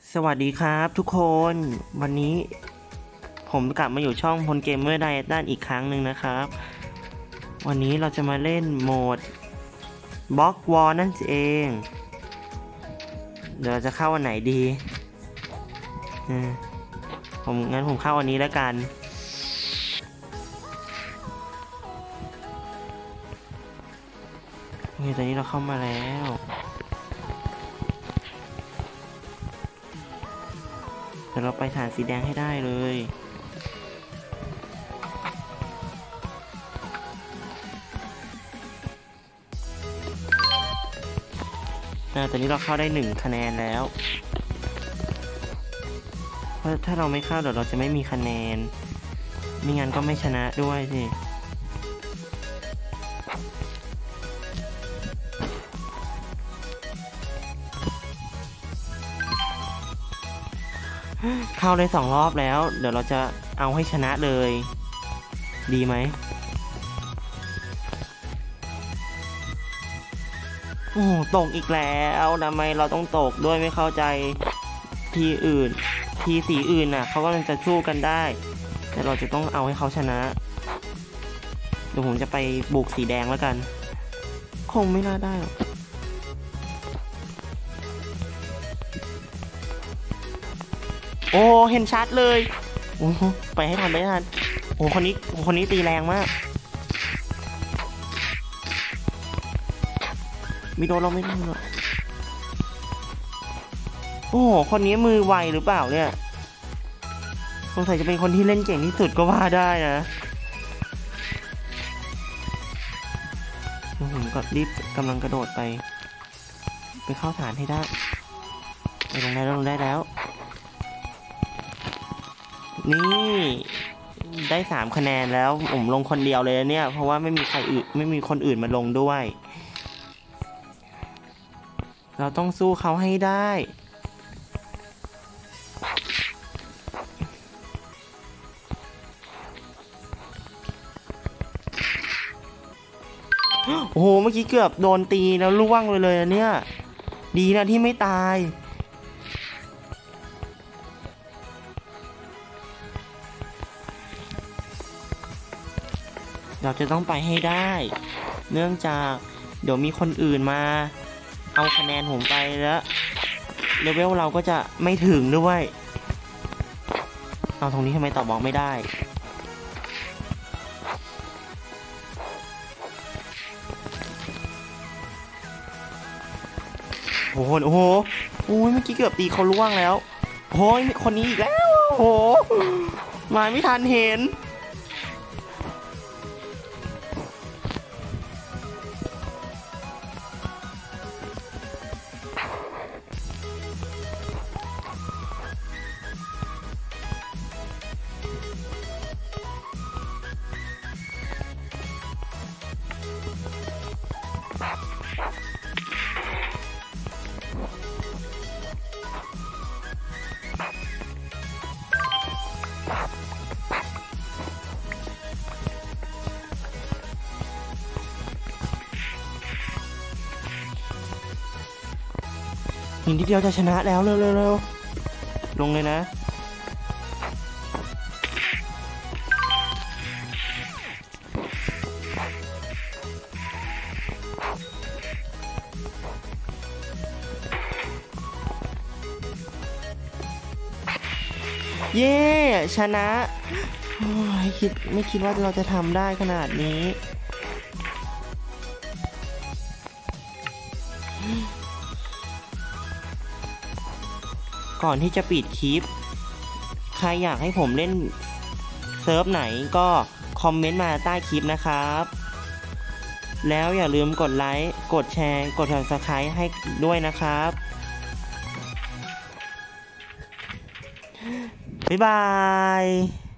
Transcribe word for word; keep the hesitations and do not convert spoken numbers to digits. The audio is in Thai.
สวัสดีครับทุกคนวันนี้ผมกลับมาอยู่ช่องพลเกมเมอร์ไดด้านอีกครั้งหนึ่งนะครับวันนี้เราจะมาเล่นโหมดบล็อกวอลนั่นเองเดี๋ยวเราจะเข้าวันไหนดีผมงั้นผมเข้าวันนี้แล้วกันโอเคตอนนี้เราเข้ามาแล้วเดี๋ยวเราไปฐานสีแดงให้ได้เลยอ่าตอนนี้เราเข้าได้หนึ่งคะแนนแล้วเพราะถ้าเราไม่เข้าเดี๋ยวเราจะไม่มีคะแนนไม่งั้นก็ไม่ชนะด้วยสิเข้าได้สองรอบแล้วเดี๋ยวเราจะเอาให้ชนะเลยดีไหมโอ้ตกอีกแล้วทำไมเราต้องตกด้วยไม่เข้าใจทีอื่นทีสีอื่นน่ะเขาก็จะสู้กันได้แต่เราจะต้องเอาให้เขาชนะเดี๋ยวผมจะไปบุกสีแดงแล้วกันคงไม่น่าได้หรอกโอ้เห็นชัดเลยโอ้ไปให้ทันไปให้ทันโอ้คนนี้คนนี้ตีแรงมากมีโดนเราไม่ได้หรอกโอ้คนนี้มือไวหรือเปล่าเนี่ยสงสัยจะเป็นคนที่เล่นเก่งที่สุดก็ว่าได้นะผมก็รีบกำลังกระโดดไปไปเข้าฐานให้ได้ไปลงได้แล้วลงได้แล้วนี่ได้สามคะแนนแล้วผมลงคนเดียวเลยเนี่ยเพราะว่าไม่มีใครอื่นไม่มีคนอื่นมาลงด้วยเราต้องสู้เขาให้ได้โอ้โหเมื่อกี้เกือบโดนตีแล้วล่วงเลยเลยเนี่ยดีนะที่ไม่ตายเราจะต้องไปให้ได้เนื่องจากเดี๋ยวมีคนอื่นมาเอาคะแนนผมไปแล้วเลเวลเราก็จะไม่ถึงด้วยเอาตรงนี้ทำไมตอบบล็อกไม่ได้โอ้โหโอ้โหโอ้ยเมื่อกี้เกือบตีเขาล่วงแล้วโอ้ยคนนี้อีกแล้วโอ้โหมาไม่ทันเห็นหินทีเดียวจะชนะแล้วเร็วเร็วเร็วลงเลยนะเย้ชนะโอ้ยคิดไม่คิดว่าเราจะทำได้ขนาดนี้ก่อนที่จะปิดคลิปใครอยากให้ผมเล่นเซิร์ฟไหนก็คอมเมนต์มาใต้คลิปนะครับแล้วอย่าลืมกดไลค์กดแชร์กด ซับสไครบ์ ให้ด้วยนะครับบ๊ายบาย